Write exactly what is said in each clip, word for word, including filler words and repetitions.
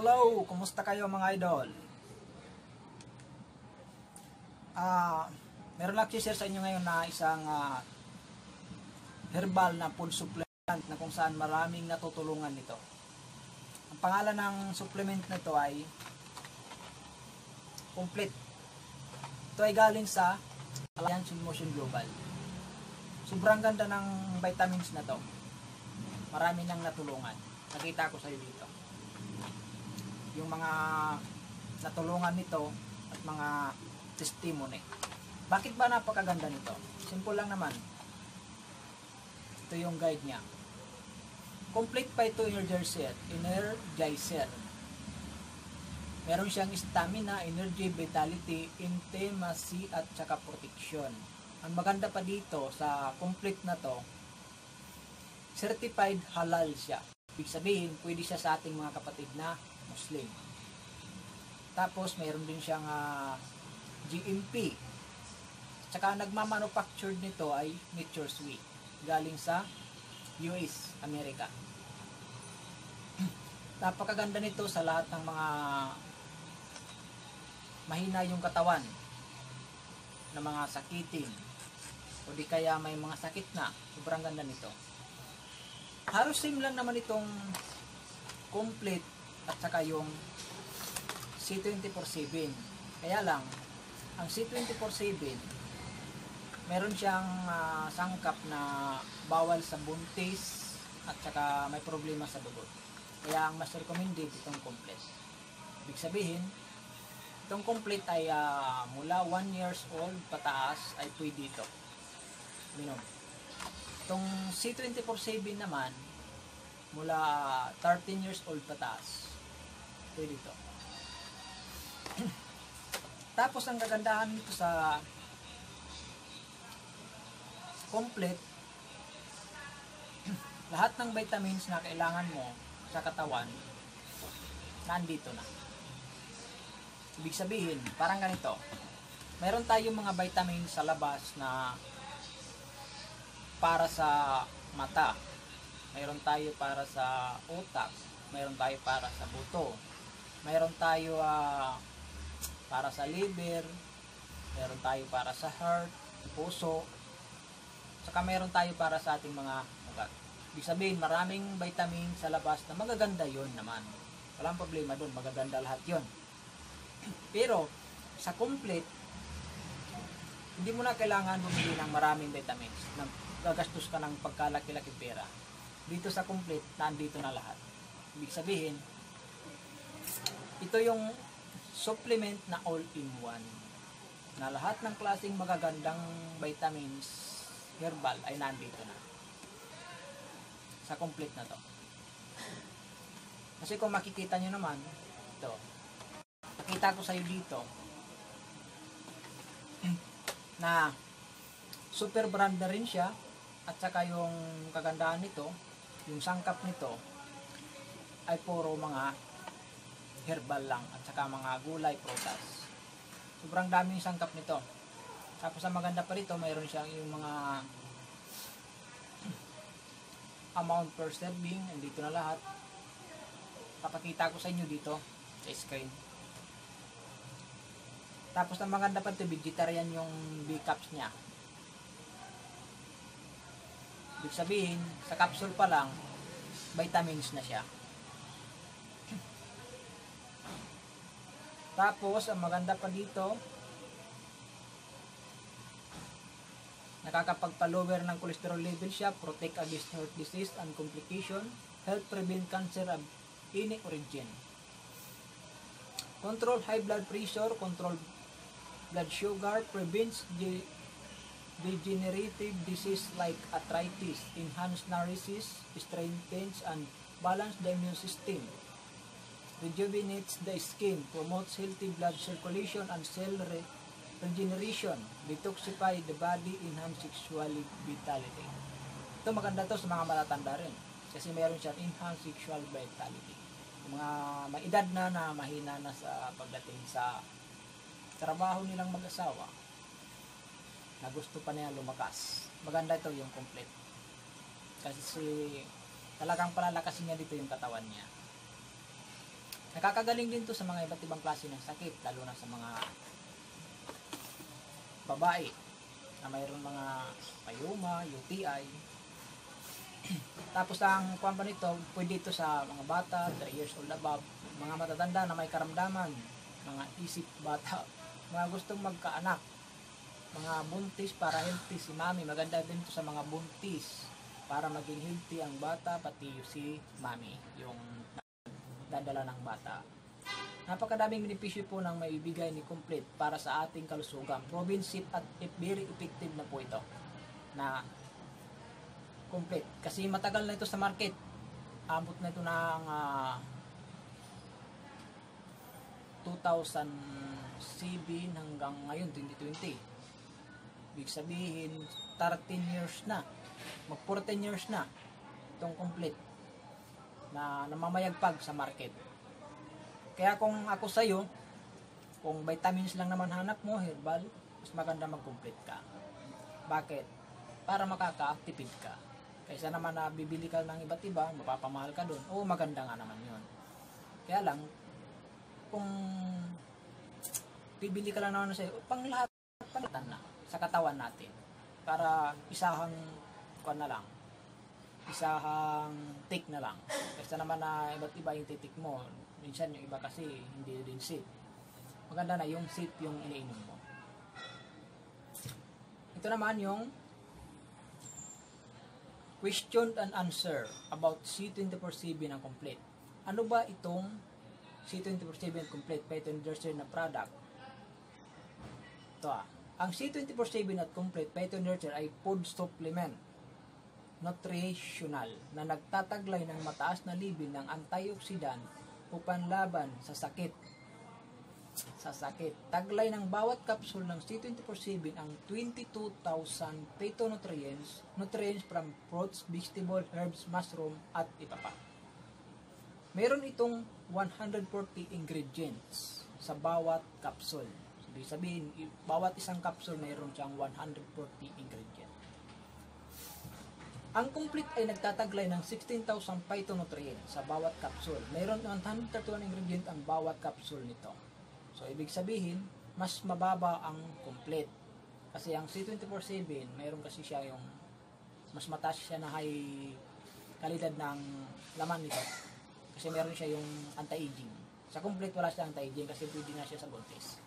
hello! Kumusta kayo mga idol? Ah, meron lang share sa inyo ngayon na isang uh, herbal na food supplement na kung saan maraming natutulungan nito. Ang pangalan ng supplement na ito ay Complete. Ito ay galing sa Alliance in Motion Global. Sobrang ganda ng vitamins na to. Marami nang natulungan. Nakita ko sa iyo dito. Yung mga natulungan nito at mga testimony. Bakit ba napakaganda nito? Simple lang naman. Ito yung guide niya. Complete Phyto Energizer. Energizer. Meron siyang stamina, energy, vitality, intimacy at saka protection. Ang maganda pa dito sa complete na to, certified halal siya. Ibig sabihin, pwede siya sa ating mga kapatid na Muslim. Tapos, mayroon din siyang uh, G M P. Tsaka, nagmamanufactured nito ay Nature's Way. Galing sa U S, Amerika. Napakaganda nito sa lahat ng mga mahina yung katawan na mga sakitin o di kaya may mga sakit na. Sobrang ganda nito. Halos same lang naman itong Complete at saka yung C twenty-four seven. Kaya lang, ang C twenty-four seven meron siyang uh, sangkap na bawal sa buntis at saka may problema sa dugo. Kaya ang mas recommended itong Complete. Ibig sabihin, itong Complete ay uh, mula one years old pataas ay pwede ito. Minom. Itong C twenty-four seven naman, mula thirteen years old pataas, pwede ito. Tapos ang kagandahan nito sa Complete, lahat ng vitamins na kailangan mo sa katawan, nandito na. Ibig sabihin, parang ganito. Meron tayong mga vitamins sa labas na para sa mata. Mayroon tayo para sa utak. Mayroon tayo para sa buto. Mayroon tayo uh, para sa liver. Mayroon tayo para sa heart, puso. Saka mayroon tayo para sa ating mga ugat. Ibig sabihin, maraming vitamin sa labas na magaganda yon naman. Walang problema doon, magaganda lahat yon. Pero, sa Complete, hindi mo na kailangan bumili ng maraming vitamins. Gagastos ka ng pagkalaki-laki pera. Dito sa Complete, nandito na lahat. Ibig sabihin, ito yung supplement na all-in-one. Na lahat ng klaseng magagandang vitamins, herbal, ay nandito na. Sa Complete na to. Kasi kung makikita nyo naman, ito, nakita ko sa iyo dito, na super brand na rin siya, at saka yung kagandahan nito, yung sangkap nito ay puro mga herbal lang at saka mga gulay, prutas. Sobrang daming sangkap nito. Tapos ang maganda pa rito, mayroon siyang yung mga amount per serving, andito na lahat. Papakita ko sa inyo dito sa screen. Tapos ang maganda pa ito, vegetarian yung B-caps niya. Ibig sabihin, sa capsule pa lang, vitamins na siya. Tapos, ang maganda pa dito, nakakapagpa-lower ng cholesterol level siya, protect against heart disease and complication, help prevent cancer of any origin. Control high blood pressure, control blood sugar, prevents the degenerative disease like arthritis, enhance nourishes, strengthens and balance the immune system, rejuvenates the skin, promotes healthy blood circulation and cell re regeneration, detoxify the body, enhance sexual vitality. Ito maganda to sa mga matatanda rin kasi meron siyang enhance sexual vitality. Yung mga may edad na na mahina na sa pagdating sa trabaho nilang mag-asawa, na gusto pa niya lumakas, maganda ito yung Complete. Kasi talagang palalakasin niya dito yung katawan niya. Nakakagaling din to sa mga iba't ibang klase ng sakit, lalo na sa mga babae na mayroon mga payuma, U T I. Tapos ang kuwan pa nito, pwede ito sa mga bata, three years old above, mga matatanda na may karamdaman, mga isip bata, mga gustong magkaanak, mga buntis para healthy si mami. Maganda din ito sa mga buntis para maging healthy ang bata, pati si mami, yung dadala ng bata. Napakadaming benepisyo po ng maibigay ni Complete para sa ating kalusugan. Proven safe at very effective na po ito na Complete. Kasi matagal na ito sa market. Abot na ito ng uh, two thousand seven hanggang ngayon, twenty twenty. Ibig sabihin, thirteen years na. Mag fourteen years na itong Complete na namamayagpag sa market. Kaya kung ako sa'yo, kung vitamins lang naman hanap mo, herbal, mas maganda mag-Complete ka. Bakit? Para makaka-activate ka. Kaysa naman na bibili ka ng iba't iba, mapapamahal ka doon. Oo, maganda nga naman yun. Kaya lang, kung bibili ka lang naman sa'yo, pang lahat, palitan na sa katawan natin. Para isahang kuwan na lang. Isahang take na lang. Kaysa naman na iba't iba yung titik mo, minsan yung iba kasi hindi din safe. Maganda na yung safe yung iniinom mo. Ito naman yung question and answer about C twenty-four seven ang Complete. Ano ba itong C twenty-four seven Complete Phytonurture na product? Ito ah. Ang C twenty-four seven at Complete Phytonurture ay food supplement nutritional na nagtataglay ng mataas na level ng antioxidant upang laban sa sakit. Sa sakit. Taglay ng bawat capsule ng C twenty-four seven ang twenty-two thousand phytonutrients, nutrients from fruits, vegetables, herbs, mushroom, at iba pa. Meron itong one hundred forty ingredients sa bawat capsule. Ibig sabihin, bawat isang capsule mayroon siyang one hundred forty ingredients. Ang Complete ay nagtataglay ng sixteen thousand phytonutrients sa bawat capsule. Mayroon one hundred thirty-one ingredient ang bawat capsule nito. So, ibig sabihin, mas mababa ang Complete. Kasi ang C twenty-four seven, mayroon kasi siya yung mas mataas siya na high kalidad ng laman nito. Kasi meron siya yung anti-aging. Sa Complete, wala siya anti-aging kasi pwede na siya sa buntis.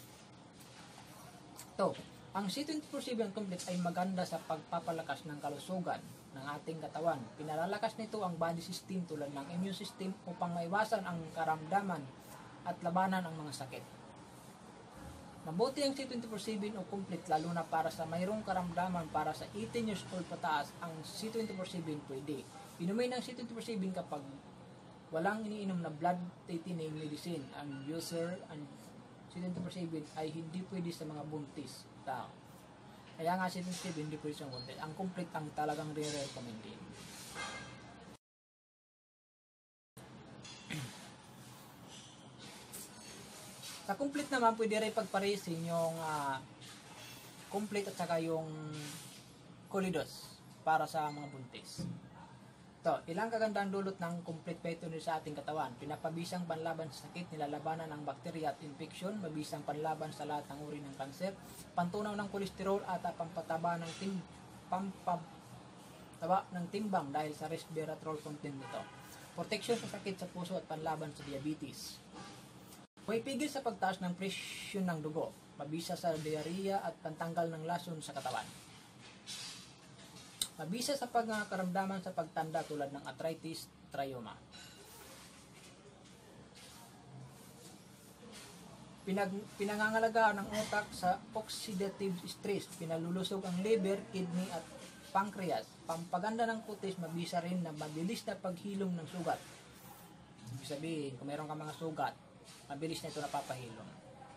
Ito, ang C twenty-four seven Complete ay maganda sa pagpapalakas ng kalusugan ng ating katawan. Pinalalakas nito ang body system tulad ng immune system upang maiwasan ang karamdaman at labanan ang mga sakit. Mabuti ang C twenty-four seven o Complete lalo na para sa mayroong karamdaman para sa eighteen years old pataas. Ang C twenty-four seven pwede. Inumin ang C twenty-four seven kapag walang iniinom na blood thickening medicine. Ang user ang C twenty-four seven ay hindi pwede sa mga buntis tao. Kaya nga C twenty-four seven hindi pwede sa buntis. Ang Complete ang talagang re-recommend din. Sa Complete naman, pwede rin pagparesin yung uh, Complete at saka yung Colidos para sa mga buntis. Ito, ilang kagandang dulot ng Complete Phytonurture sa ating katawan. Pinapabisang panlaban sa sakit, nilalabanan ng bakterya at infeksyon, mabisang panlaban sa lahat ng uri ng kanser, pantunaw ng kolesterol at pampataba ng tim pampataba ng timbang dahil sa resveratrol content nito. Proteksyon sa sakit sa puso at panlaban sa diabetes. May pigil sa pagtaas ng presyon ng dugo, mabisa sa diarrhea at pantanggal ng lason sa katawan. Mabisa sa pagkakaramdaman sa pagtanda tulad ng arthritis, trauma. Pinag, pinangangalagaan ng utak sa oxidative stress, pinalulusog ang liver, kidney at pancreas. Pampaganda ng kutis, mabisa rin na mabilis na paghilom ng sugat. Ibig sabihin, kung meron ka mga sugat, mabilis na ito napapahilom.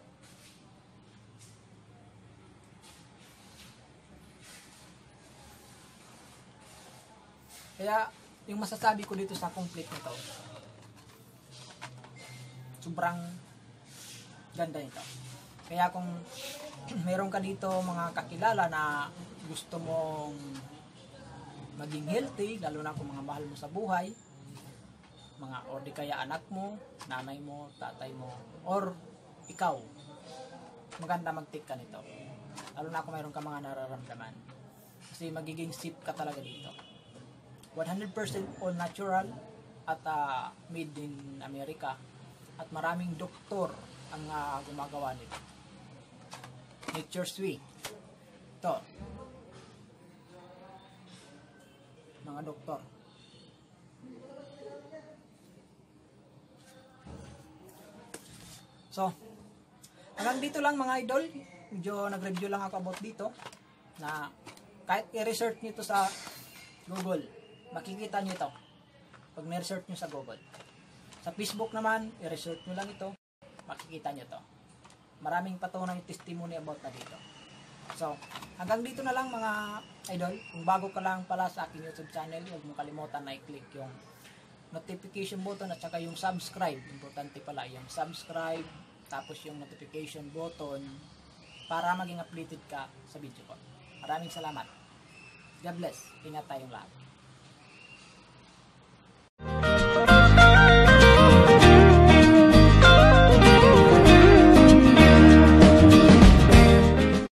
Kaya, yung masasabi ko dito sa Complete nito, sobrang ganda nito. Kaya kung meron ka dito mga kakilala na gusto mong maging healthy, lalo na kung mga mahal mo sa buhay, mga or di kaya anak mo, nanay mo, tatay mo, or ikaw, maganda mag-take ka nito. Lalo na kung mayroon ka mga nararamdaman. Kasi magiging safe ka talaga dito. one hundred percent all natural at uh, made in America. At maraming doktor ang uh, gumagawa nito. Nature's Way. Ito. Mga doktor. So, hanggang dito lang mga idol. Medyo nag-review lang ako about dito. Na kahit i-research nyo to sa Google, makikita nyo ito. Pag ni-research nyo sa Google. Sa Facebook naman, i-research nyo lang ito. Makikita nyo to. Maraming patunay testimony about na dito. So, hanggang dito na lang mga idol. Kung bago ka lang pala sa aking YouTube channel, huwag mong kalimutan na i-click yung notification button at saka yung subscribe. Importante pala yung subscribe, tapos yung notification button para maging updated ka sa video ko. Maraming salamat. God bless. Ingat tayong lahat.